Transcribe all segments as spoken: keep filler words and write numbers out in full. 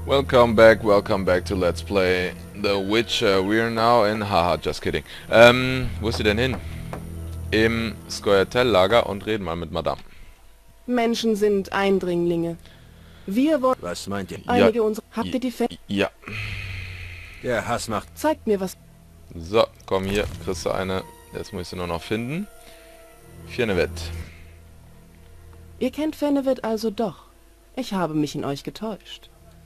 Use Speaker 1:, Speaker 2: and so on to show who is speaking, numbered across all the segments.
Speaker 1: Welcome back, welcome back to Let's Play The Witcher. We're now in... Haha, just kidding. Ähm, wo ist sie denn hin? Im Scoia'tael-Lager und reden mal mit Madame.
Speaker 2: Menschen sind Eindringlinge. Wir wollen
Speaker 3: Was meint ihr?
Speaker 2: einige
Speaker 1: Ja,
Speaker 2: unserer... Habt ihr die Fe...
Speaker 1: ja.
Speaker 3: Der Hass macht...
Speaker 2: Zeigt mir was...
Speaker 1: So, komm hier, kriegst du eine. Jetzt muss ich sie nur noch finden. Firnevet.
Speaker 2: Ihr kennt Fennevet also doch. Ich habe mich in euch getäuscht.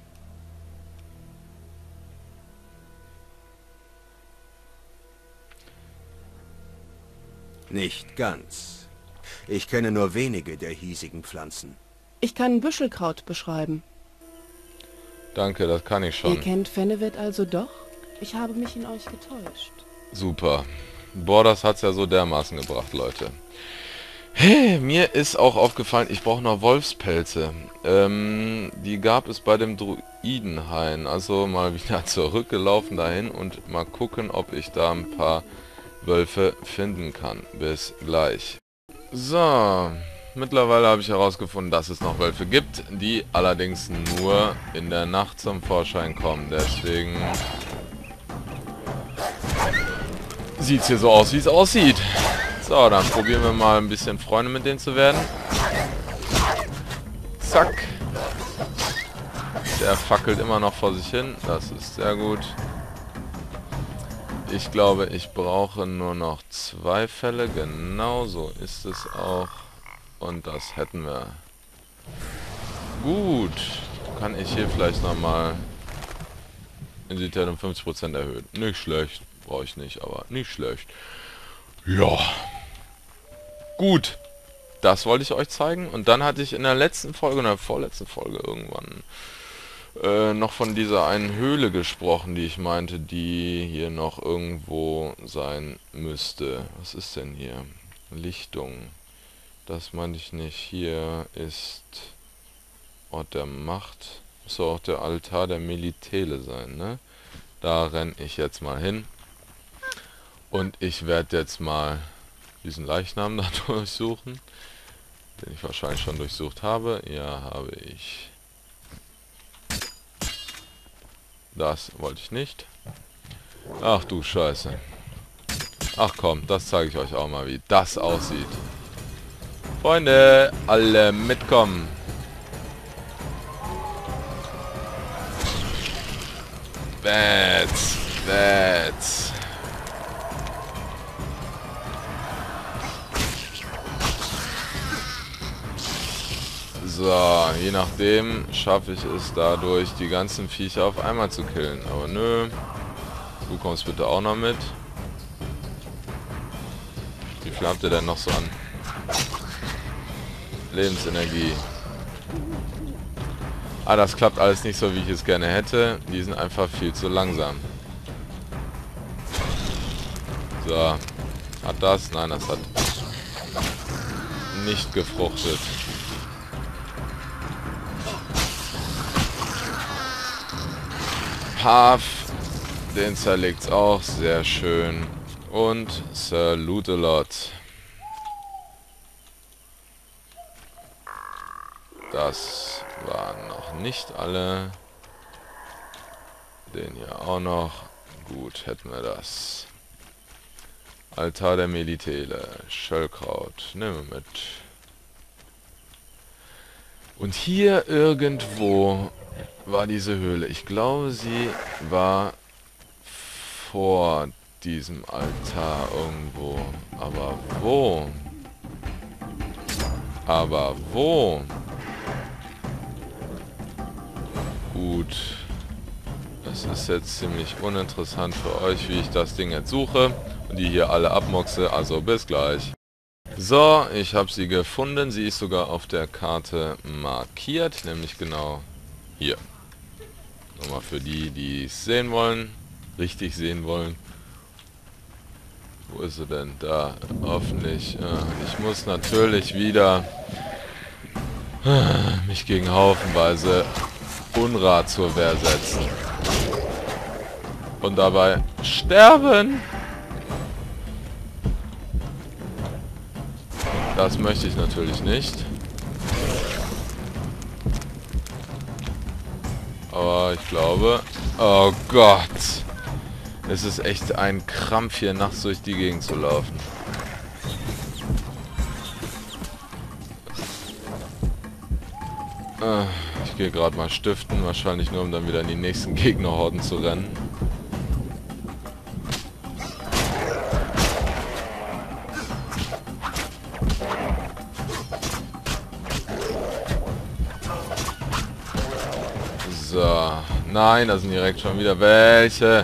Speaker 3: Nicht ganz. Ich kenne nur wenige der hiesigen Pflanzen.
Speaker 2: Ich kann Büschelkraut beschreiben.
Speaker 1: Danke, das kann ich
Speaker 2: Ihr
Speaker 1: schon.
Speaker 2: kennt Fennevet also doch? Ich habe mich in euch getäuscht.
Speaker 1: Super. Boah, das hat's ja so dermaßen gebracht, Leute. Hey, mir ist auch aufgefallen, ich brauche noch Wolfspelze. Ähm, die gab es bei dem Druidenhain. Also mal wieder zurückgelaufen dahin und mal gucken, ob ich da ein paar Wölfe finden kann. Bis gleich. So, mittlerweile habe ich herausgefunden, dass es noch Wölfe gibt, die allerdings nur in der Nacht zum Vorschein kommen. Deswegen sieht es hier so aus, wie es aussieht. So, dann probieren wir mal ein bisschen Freunde mit denen zu werden. Zack. Der fackelt immer noch vor sich hin. Das ist sehr gut. Ich glaube, ich brauche nur noch zwei Fälle. Genau so ist es auch. Und das hätten wir. Gut. Kann ich hier vielleicht nochmal Intensität um fünfzig Prozent erhöhen. Nicht schlecht. Brauche ich nicht, aber nicht schlecht. Ja. Gut. Das wollte ich euch zeigen. Und dann hatte ich in der letzten Folge, in der vorletzten Folge irgendwann äh, noch von dieser einen Höhle gesprochen, die ich meinte, die hier noch irgendwo sein müsste. Was ist denn hier? Lichtung. Das meinte ich nicht. Hier ist Ort der Macht. Muss auch der Altar der Melitele sein, ne? Da renne ich jetzt mal hin. Und ich werde jetzt mal diesen Leichnam da durchsuchen, den ich wahrscheinlich schon durchsucht habe. Ja, habe ich. Das wollte ich nicht. Ach du Scheiße. Ach komm, das zeige ich euch auch mal, wie das aussieht. Freunde, alle mitkommen. That's, that's. So, je nachdem schaffe ich es dadurch, die ganzen Viecher auf einmal zu killen. Aber nö. Du kommst bitte auch noch mit. Wie viel habt ihr denn noch so an Lebensenergie? Ah, das klappt alles nicht so, wie ich es gerne hätte. Die sind einfach viel zu langsam. So. Hat das? Nein, das hat nicht gefruchtet. Paf, den zerlegt's auch, sehr schön. Und Sir Lutelot. Das waren noch nicht alle. Den hier auch noch. Gut, hätten wir das. Altar der Melitele, Schöllkraut, nehmen wir mit. Und hier irgendwo war diese Höhle. Ich glaube, sie war vor diesem Altar irgendwo. Aber wo? Aber wo? Gut. Das ist jetzt ziemlich uninteressant für euch, wie ich das Ding jetzt suche. Und die hier alle abmoxe. Also bis gleich. So, ich habe sie gefunden. Sie ist sogar auf der Karte markiert. Nämlich genau hier. Nochmal für die, die es sehen wollen. Richtig sehen wollen. Wo ist sie denn? Da. Hoffentlich. Ich muss natürlich wieder mich gegen haufenweise Unrat zur Wehr setzen. Und dabei sterben. Das möchte ich natürlich nicht. Aber ich glaube... Oh Gott! Es ist echt ein Krampf, hier nachts durch die Gegend zu laufen. Ich gehe gerade mal stiften, wahrscheinlich nur, um dann wieder in die nächsten Gegnerhorden zu rennen. So. Nein, da sind direkt schon wieder welche.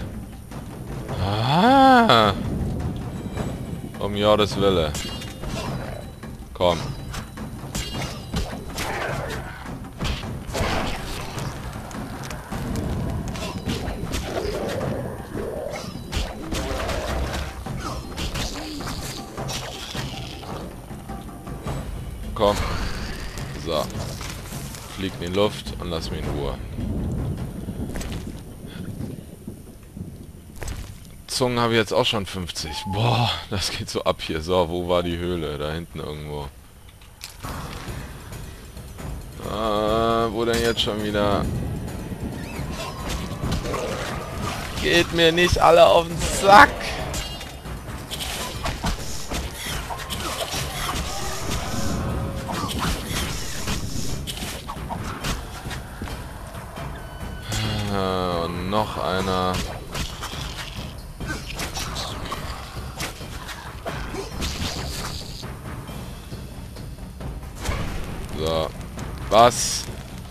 Speaker 1: Ah. Um Jordes Wille. Komm. Komm. So. Flieg in die Luft und lass mich in Ruhe. Zungen habe ich jetzt auch schon fünfzig. Boah, das geht so ab hier. So, wo war die Höhle? Da hinten irgendwo. Ah, wo denn jetzt schon wieder? Geht mir nicht alle auf den Sack! Ah, und noch einer. So. Was?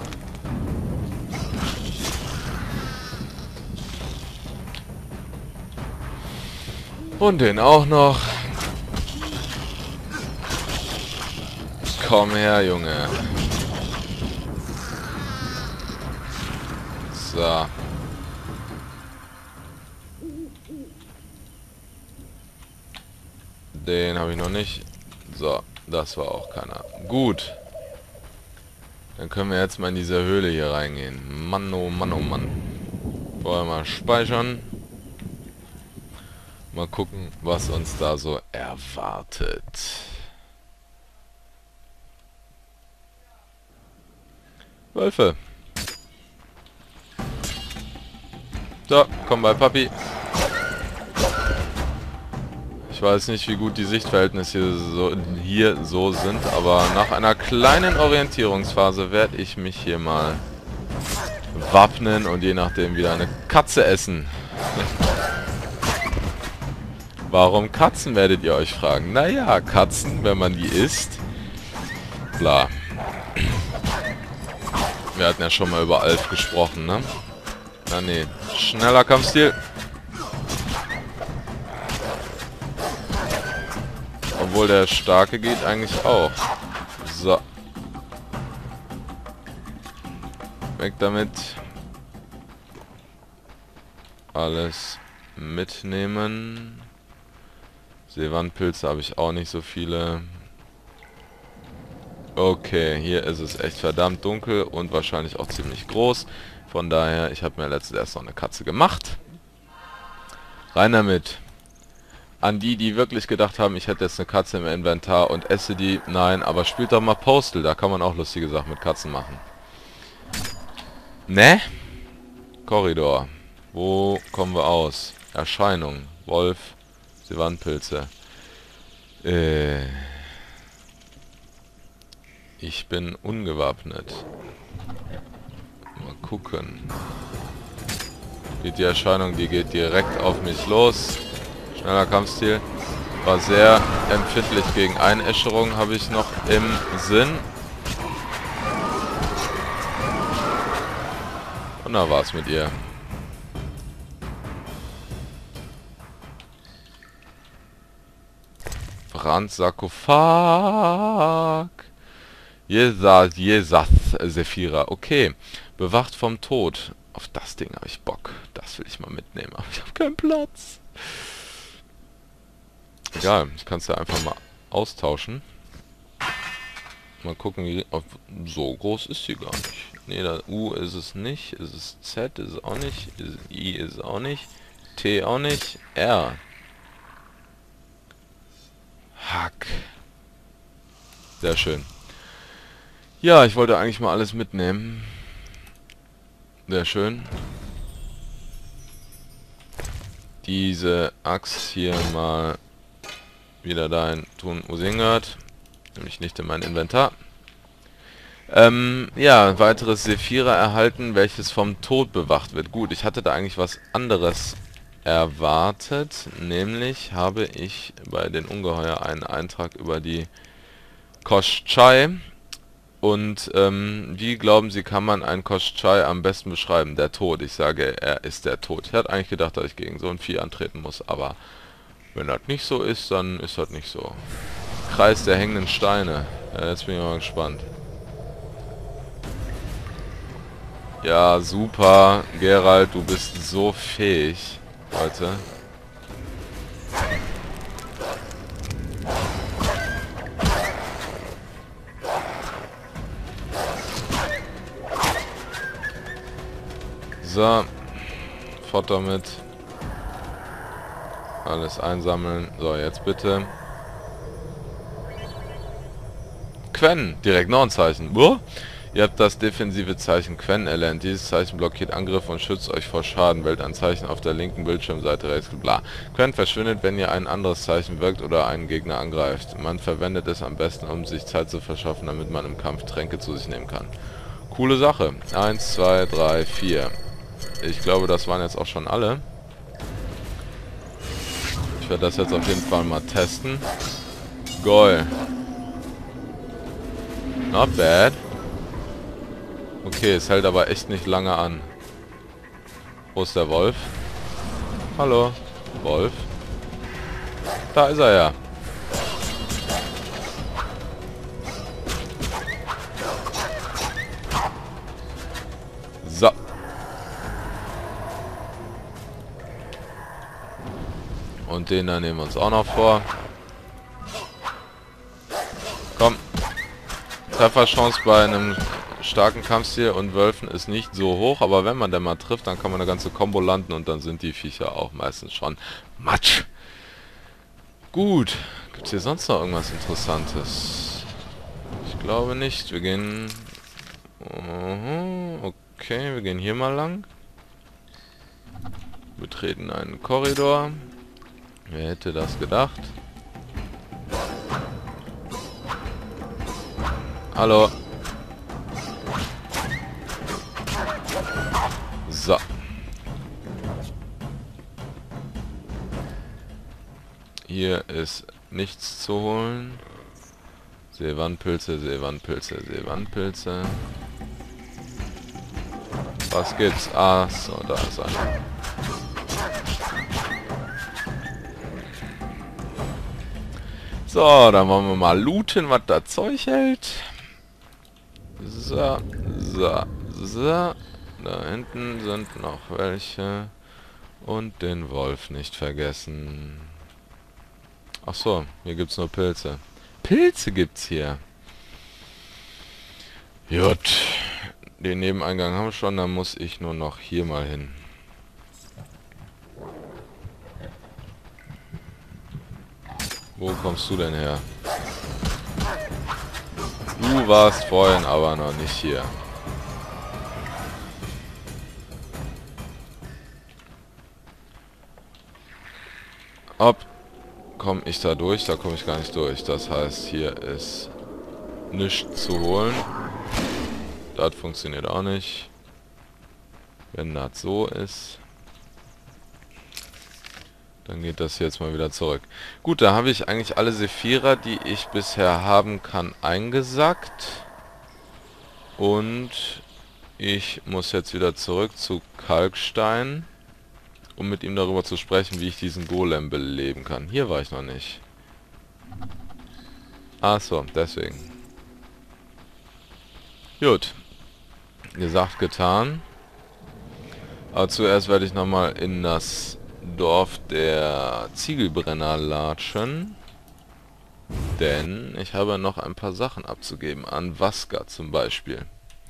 Speaker 1: Und den auch noch. Komm her, Junge. So. Den habe ich noch nicht. So, das war auch keiner. Gut. Dann können wir jetzt mal in diese Höhle hier reingehen. Mann, oh Mann, oh Mann. Vorher mal speichern. Mal gucken, was uns da so erwartet. Wölfe. So, komm bei Papi. Ich weiß nicht, wie gut die Sichtverhältnisse hier so, hier so sind, aber nach einer kleinen Orientierungsphase werde ich mich hier mal wappnen und je nachdem wieder eine Katze essen. Warum Katzen, werdet ihr euch fragen? Naja, Katzen, wenn man die isst, klar. Wir hatten ja schon mal über Alf gesprochen, ne? Na nee, schneller Kampfstil. Obwohl der Starke geht eigentlich auch. So. Weg damit. Alles mitnehmen. Seewandpilze habe ich auch nicht so viele. Okay, hier ist es echt verdammt dunkel und wahrscheinlich auch ziemlich groß. Von daher, ich habe mir letztens erst noch eine Katze gemacht. Rein damit. An die, die wirklich gedacht haben, ich hätte jetzt eine Katze im Inventar und esse die. Nein, aber spielt doch mal Postal. Da kann man auch lustige Sachen mit Katzen machen. Ne? Korridor. Wo kommen wir aus? Erscheinung. Wolf. Seewandpilze. Äh... Ich bin ungewappnet. Mal gucken. Geht die Erscheinung, die geht direkt auf mich los. Schneller Kampfstil. War sehr empfindlich gegen Einäscherung, habe ich noch im Sinn. Und da war's mit ihr. Brandsarkophag. Jesus, Jesus, Sephira. Okay. Bewacht vom Tod. Auf das Ding habe ich Bock. Das will ich mal mitnehmen. Aber ich habe keinen Platz. Egal. Ich kann es ja einfach mal austauschen. Mal gucken, wie... Auf, so groß ist sie gar nicht. Ne, da U ist es nicht. Ist es Z? Ist es auch nicht. Ist es I ist es auch nicht. T auch nicht. R. Hack. Sehr schön. Ja, ich wollte eigentlich mal alles mitnehmen. Sehr schön. Diese Axt hier mal wieder dahin tun, wo sie hingehört. Nämlich nicht in mein Inventar. Ähm, ja, weiteres Sephira erhalten, welches vom Tod bewacht wird. Gut, ich hatte da eigentlich was anderes erwartet. Nämlich habe ich bei den Ungeheuer einen Eintrag über die Koschei. Und ähm, wie glauben Sie, kann man einen Koschei am besten beschreiben? Der Tod. Ich sage, er ist der Tod. Ich hatte eigentlich gedacht, dass ich gegen so ein Vieh antreten muss, aber wenn das nicht so ist, dann ist das nicht so. Kreis der hängenden Steine. Ja, jetzt bin ich mal gespannt. Ja, super. Geralt, du bist so fähig, Leute. So. Fort damit. Alles einsammeln. So, jetzt bitte. Quen. Direkt noch ein Zeichen. Wo? Ihr habt das defensive Zeichen Quen erlernt. Dieses Zeichen blockiert Angriffe und schützt euch vor Schaden. Wählt ein Zeichen auf der linken Bildschirmseite rechts. Bla. Quen verschwindet, wenn ihr ein anderes Zeichen wirkt oder einen Gegner angreift. Man verwendet es am besten, um sich Zeit zu verschaffen, damit man im Kampf Tränke zu sich nehmen kann. Coole Sache. Eins, zwei, drei, vier. Ich glaube, das waren jetzt auch schon alle. Ich werde das jetzt auf jeden Fall mal testen. Goal. Not bad. Okay, es hält aber echt nicht lange an. Wo ist der Wolf? Hallo, Wolf. Da ist er ja. So. Und den da nehmen wir uns auch noch vor. Komm. Trefferchance bei einem starken Kampfstil und Wölfen ist nicht so hoch, aber wenn man denn mal trifft, dann kann man eine ganze Combo landen und dann sind die Viecher auch meistens schon Matsch. Gut. Gibt es hier sonst noch irgendwas Interessantes? Ich glaube nicht. Wir gehen... Okay, wir gehen hier mal lang. Wir betreten einen Korridor. Wer hätte das gedacht? Hallo. So. Hier ist nichts zu holen. Seewandpilze, Seewandpilze, Seewandpilze. Was gibt's? Ah, so, da ist einer. So, dann wollen wir mal looten, was das Zeug hält. So, so, so. Da hinten sind noch welche. Und den Wolf nicht vergessen. Ach so, hier gibt's nur Pilze. Pilze gibt's hier. Gut. Den Nebeneingang haben wir schon, dann muss ich nur noch hier mal hin. Wo kommst du denn her? Du warst vorhin aber noch nicht hier. Ob komme ich da durch? Da komme ich gar nicht durch. Das heißt, hier ist nichts zu holen. Das funktioniert auch nicht. Wenn das so ist, dann geht das jetzt mal wieder zurück. Gut, da habe ich eigentlich alle Sephira, die ich bisher haben kann, eingesackt. Und ich muss jetzt wieder zurück zu Kalkstein, um mit ihm darüber zu sprechen, wie ich diesen Golem beleben kann. Hier war ich noch nicht. Ach so, deswegen. Gut. Gesagt, getan. Aber zuerst werde ich nochmal in das Dorf der Ziegelbrenner latschen. Denn ich habe noch ein paar Sachen abzugeben. An Vaska zum Beispiel.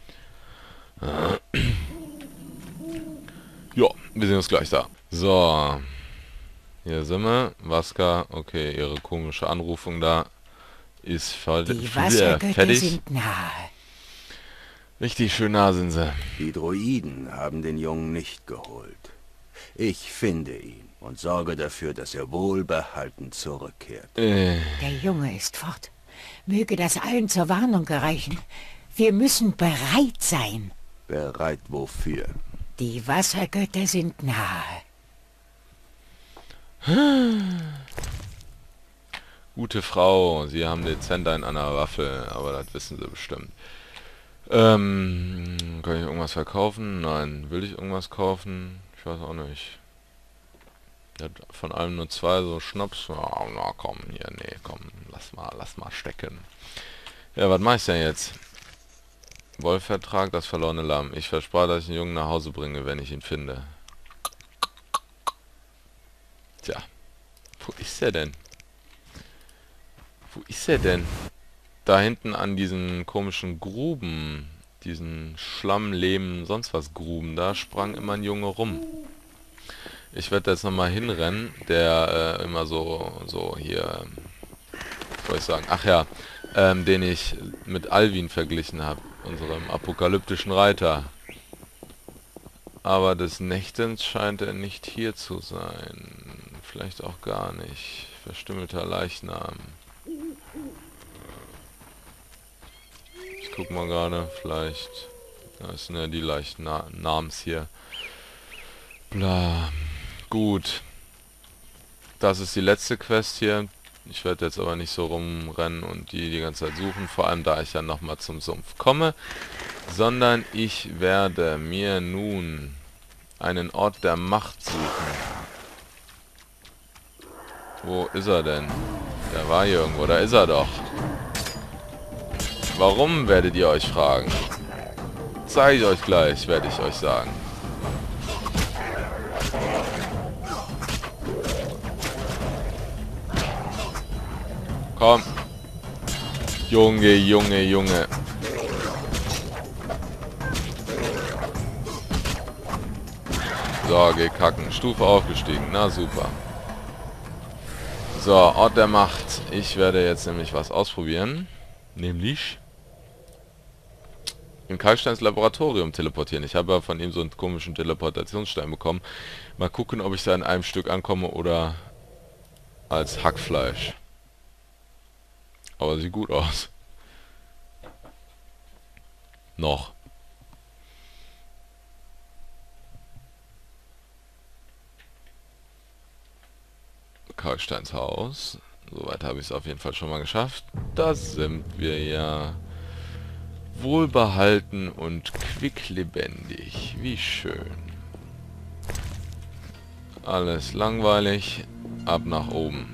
Speaker 1: Ja, wir sehen uns gleich da. So. Hier sind wir. Vaska, okay, ihre komische Anrufung da ist
Speaker 4: Die Wassergötter
Speaker 1: fertig.
Speaker 4: sind nahe.
Speaker 1: Richtig schön nah sind sie.
Speaker 3: Die Droiden haben den Jungen nicht geholt. Ich finde ihn und sorge dafür, dass er wohlbehalten zurückkehrt.
Speaker 1: Äh,
Speaker 4: Der Junge ist fort. Möge das allen zur Warnung gereichen. Wir müssen bereit sein.
Speaker 3: Bereit wofür?
Speaker 4: Die Wassergötter sind nahe.
Speaker 1: Gute Frau, Sie haben dezent einen an der Waffel, aber das wissen Sie bestimmt. Ähm, kann ich irgendwas verkaufen? Nein. Will ich irgendwas kaufen? Ich weiß auch nicht. Der hat von allem nur zwei, so Schnaps. Oh, na komm, hier, nee, komm, lass mal, lass mal stecken. Ja, was mach ich denn jetzt? Wolfvertrag, das verlorene Lamm. Ich versprach, dass ich den Jungen nach Hause bringe, wenn ich ihn finde. Tja, wo ist er denn? Wo ist er denn? Da hinten an diesen komischen Gruben, diesen Schlamm, Lehm, sonst was Gruben, da sprang immer ein Junge rum. Ich werde jetzt nochmal hinrennen, der äh, immer so, so hier, was soll ich sagen, ach ja, ähm, den ich mit Alvin verglichen habe, unserem apokalyptischen Reiter. Aber des Nächtens scheint er nicht hier zu sein. Vielleicht auch gar nicht. Verstümmelter Leichnam. Ich guck mal gerade, vielleicht... Das sind ja die Leichnams hier. Bla. Gut. Das ist die letzte Quest hier. Ich werde jetzt aber nicht so rumrennen und die die ganze Zeit suchen, vor allem da ich ja nochmal zum Sumpf komme, sondern ich werde mir nun einen Ort der Macht suchen. Wo ist er denn? Der war hier irgendwo, da ist er doch. Warum, werdet ihr euch fragen? Zeige ich euch gleich, werde ich euch sagen. Komm. Junge, Junge, Junge. So, geh kacken. Stufe aufgestiegen. Na super. So, Ort der Macht. Ich werde jetzt nämlich was ausprobieren. Nämlich in Kalksteins Laboratorium teleportieren. Ich habe ja von ihm so einen komischen Teleportationsstein bekommen. Mal gucken, ob ich da in einem Stück ankomme oder als Hackfleisch. Aber sieht gut aus. Noch. Kalksteins Haus. Soweit habe ich es auf jeden Fall schon mal geschafft. Da sind wir ja. Wohlbehalten und quicklebendig. Wie schön. Alles langweilig. Ab nach oben.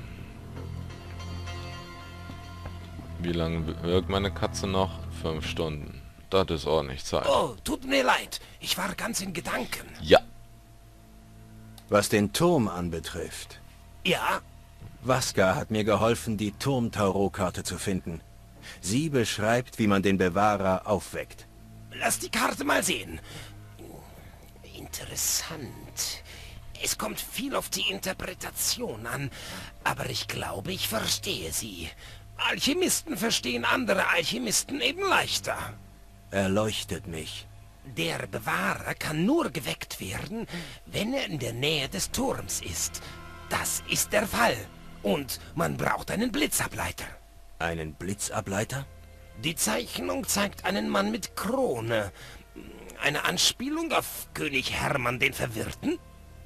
Speaker 1: Wie lange wirkt meine Katze noch? Fünf Stunden. Das ist ordentlich Zeit.
Speaker 5: Oh, tut mir leid. Ich war ganz in Gedanken.
Speaker 1: Ja.
Speaker 3: Was den Turm anbetrifft.
Speaker 5: Ja?
Speaker 3: Vaska hat mir geholfen, die Turm-Tarotkarte zu finden. Sie beschreibt, wie man den Bewahrer aufweckt.
Speaker 5: Lass die Karte mal sehen. Interessant. Es kommt viel auf die Interpretation an, aber ich glaube, ich verstehe sie. Alchemisten verstehen andere Alchemisten eben leichter.
Speaker 3: Erleuchtet mich.
Speaker 5: Der Bewahrer kann nur geweckt werden, wenn er in der Nähe des Turms ist. Das ist der Fall. Und man braucht einen Blitzableiter.
Speaker 3: Einen Blitzableiter?
Speaker 5: Die Zeichnung zeigt einen Mann mit Krone. Eine Anspielung auf König Hermann den Verwirrten?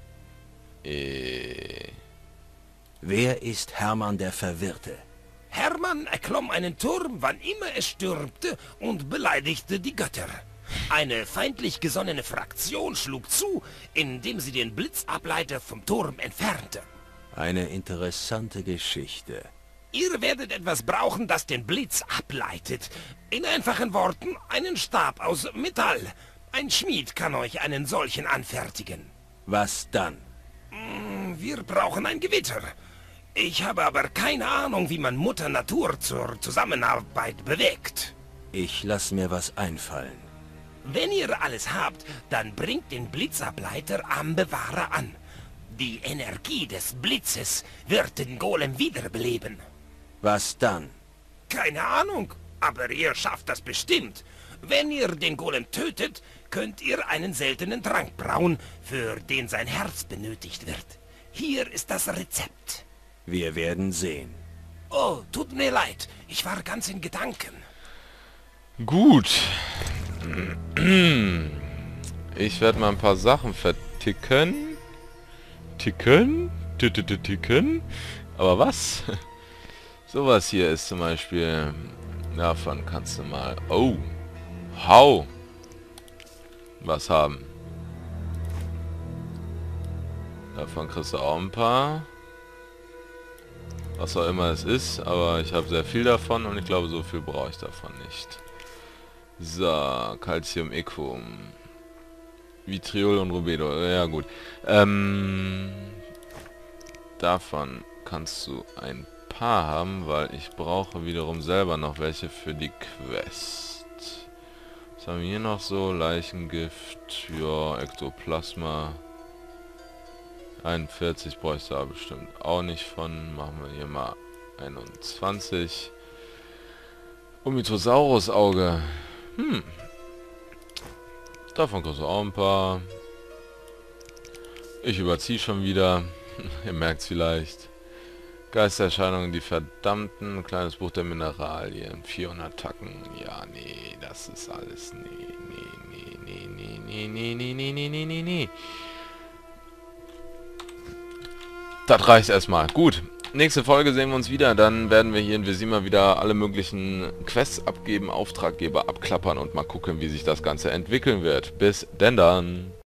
Speaker 1: Äh.
Speaker 3: Wer ist Hermann der Verwirrte?
Speaker 5: Hermann erklomm einen Turm, wann immer es stürmte, und beleidigte die Götter. Eine feindlich gesonnene Fraktion schlug zu, indem sie den Blitzableiter vom Turm entfernte.
Speaker 3: Eine interessante Geschichte.
Speaker 5: Ihr werdet etwas brauchen, das den Blitz ableitet. In einfachen Worten, einen Stab aus Metall. Ein Schmied kann euch einen solchen anfertigen.
Speaker 3: Was dann?
Speaker 5: Wir brauchen ein Gewitter. Ich habe aber keine Ahnung, wie man Mutter Natur zur Zusammenarbeit bewegt.
Speaker 3: Ich lass mir was einfallen.
Speaker 5: Wenn ihr alles habt, dann bringt den Blitzableiter am Bewahrer an. Die Energie des Blitzes wird den Golem wiederbeleben.
Speaker 3: Was dann?
Speaker 5: Keine Ahnung, aber ihr schafft das bestimmt. Wenn ihr den Golem tötet, könnt ihr einen seltenen Trank brauen, für den sein Herz benötigt wird. Hier ist das Rezept.
Speaker 3: Wir werden sehen.
Speaker 5: Oh, tut mir leid. Ich war ganz in Gedanken.
Speaker 1: Gut. Ich werde mal ein paar Sachen verticken. Ticken? Ticken? Aber was? Sowas hier ist zum Beispiel... Davon kannst du mal... Oh! Hau! Was haben. Davon kriegst du auch ein paar. Was auch immer es ist, aber ich habe sehr viel davon und ich glaube, so viel brauche ich davon nicht. So, Calcium Equum. Vitriol und Rubedo. Ja gut. Ähm, davon kannst du ein paar haben, weil ich brauche wiederum selber noch welche für die Quest. Was haben wir hier noch so? Leichengift, ja, Ektoplasma. einundvierzig bräuchte da bestimmt auch nicht von. Machen wir hier mal einundzwanzig. Omitosaurus Auge. Hm. Davon kriegst du auch ein paar. Ich überziehe schon wieder. Ihr merkt es vielleicht. Geistererscheinungen, die Verdammten. Kleines Buch der Mineralien. vierhundert Tacken. Ja, nee, das ist alles. Nee, nee, nee, nee, nee, nee, nee, nee, nee, nee, nee, nee. Das reicht erstmal. Gut. Nächste Folge sehen wir uns wieder. Dann werden wir hier in Vizima wieder alle möglichen Quests abgeben, Auftraggeber abklappern und mal gucken, wie sich das Ganze entwickeln wird. Bis denn dann.